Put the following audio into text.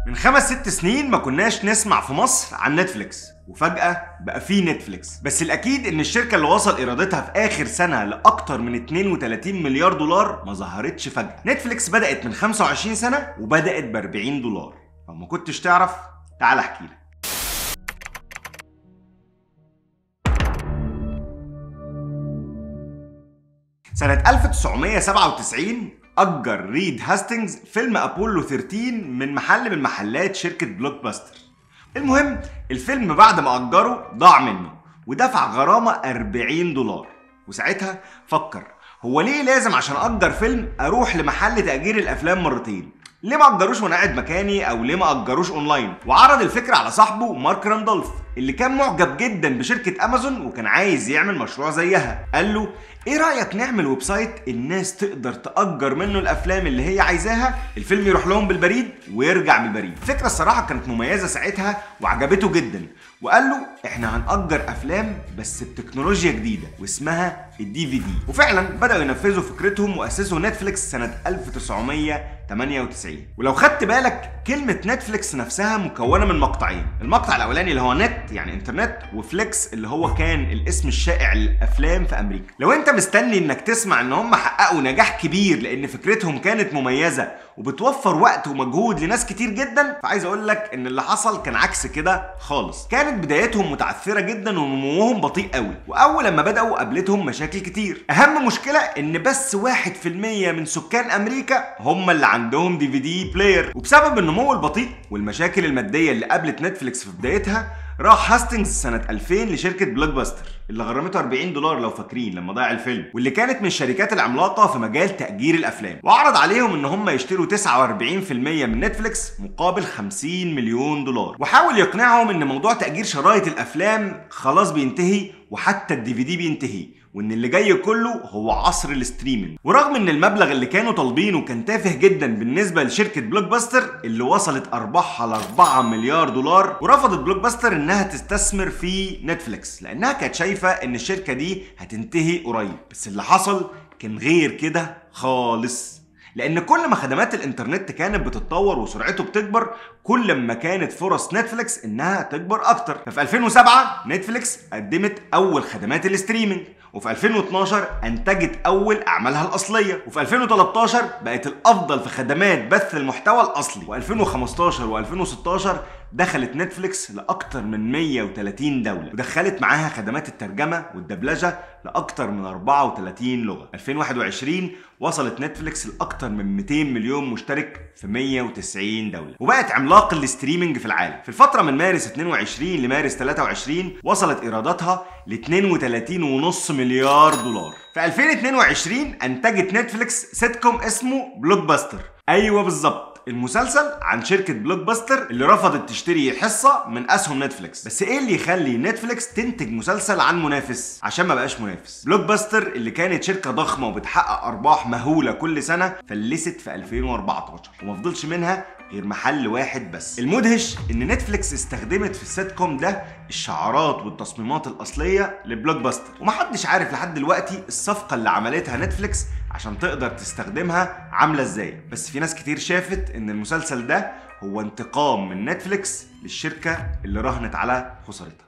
من 5-6 سنين ما كناش نسمع في مصر عن نتفليكس، وفجأة بقى في نتفليكس. بس الأكيد إن الشركة اللي وصل إيراداتها في آخر سنة لأكتر من 32 مليار دولار ما ظهرتش فجأة. نتفليكس بدأت من 25 سنة وبدأت ب 40 دولار. لو ما كنتش تعرف تعال أحكي لك. سنة 1997 أجر ريد هاستنجز فيلم أبولو 13 من محل من محلات شركة بلوك باستر. المهم الفيلم بعد ما أجره ضاع منه ودفع غرامة 40 دولار. وساعتها فكر هو ليه لازم عشان أجر فيلم أروح لمحل تأجير الأفلام مرتين؟ ليه ما أجروش وأنا قاعد مكاني أو ليه ما أجروش أونلاين؟ وعرض الفكرة على صاحبه مارك راندولف اللي كان معجب جدا بشركة أمازون وكان عايز يعمل مشروع زيها. قال له ايه رأيك نعمل ويب سايت الناس تقدر تأجر منه الأفلام اللي هي عايزاها، الفيلم يروح لهم بالبريد ويرجع بالبريد. الفكرة الصراحة كانت مميزة ساعتها وعجبته جدا، وقال له احنا هنأجر أفلام بس بتكنولوجيا جديدة واسمها الDVD. وفعلا بدأوا ينفذوا فكرتهم وأسسوا نتفليكس سنة 1998. ولو خدت بالك كلمة نتفليكس نفسها مكونة من مقطعين، المقطع الأولاني اللي هو نت يعني انترنت، وفليكس اللي هو كان الاسم الشائع للأفلام في أمريكا. لو انت مستني انك تسمع ان هم حققوا نجاح كبير لان فكرتهم كانت مميزة وبتوفر وقت ومجهود لناس كتير جدا، فعايز اقول لك ان اللي حصل كان عكس كده خالص. كانت بدايتهم متعثرة جدا ونموهم بطيء قوي، واول لما بدأوا قابلتهم مشاكل كتير. اهم مشكلة ان بس 1% من سكان امريكا هم اللي عندهم DVD بلاير. وبسبب النمو البطيء والمشاكل المادية اللي قابلت نتفليكس في بدايتها، راح هاستنجز سنة 2000 لشركة بلوك باستر اللي غرمته 40 دولار لو فاكرين لما ضاع الفيلم، واللي كانت من الشركات العملاقة في مجال تأجير الأفلام، وعرض عليهم إن هم يشتروا 49% من نتفليكس مقابل 50 مليون دولار، وحاول يقنعهم إن موضوع تأجير شرايط الأفلام خلاص بينتهي وحتى الDVD بينتهي، وان اللي جاي كله هو عصر الستريمينج. ورغم ان المبلغ اللي كانوا طالبينه كان تافه جدا بالنسبه لشركه بلوك باستر اللي وصلت ارباحها ل 4 مليار دولار، ورفضت بلوك باستر انها تستثمر في نتفليكس لانها كانت شايفه ان الشركه دي هتنتهي قريب. بس اللي حصل كان غير كده خالص، لان كل ما خدمات الانترنت كانت بتتطور وسرعته بتكبر كل ما كانت فرص نتفليكس انها تكبر اكتر. ففي 2007 نتفليكس قدمت اول خدمات الاستريمينج، وفي 2012 انتجت اول اعمالها الاصليه، وفي 2013 بقت الافضل في خدمات بث المحتوى الاصلي، و2015 و2016 دخلت نتفليكس لاكتر من 130 دوله، ودخلت معاها خدمات الترجمه والدبلجه لاكتر من 34 لغه. 2021 وصلت نتفليكس لاكتر من 200 مليون مشترك في 190 دوله، وبقت عملاق الاستريمينج في العالم. في الفتره من مارس 22 لمارس 23 وصلت ايراداتها ل 32.5 مليار دولار. في 2022 انتجت نتفليكس سيت كوم اسمه بلوك باستر. ايوه بالظبط، المسلسل عن شركة بلوك باستر اللي رفضت تشتري حصة من أسهم نتفليكس. بس إيه اللي يخلي نتفليكس تنتج مسلسل عن منافس؟ عشان ما بقاش منافس. بلوك باستر اللي كانت شركة ضخمة وبتحقق أرباح مهولة كل سنة فلست في 2014 ومفضلش منها غير محل واحد بس. المدهش إن نتفليكس استخدمت في السيت كوم ده الشعارات والتصميمات الأصلية لبلوك باستر، ومحدش عارف لحد دلوقتي الصفقة اللي عملتها نتفليكس عشان تقدر تستخدمها عاملة ازاي. بس في ناس كتير شافت ان المسلسل ده هو انتقام من نتفليكس للشركة اللي راهنت على خسارتها.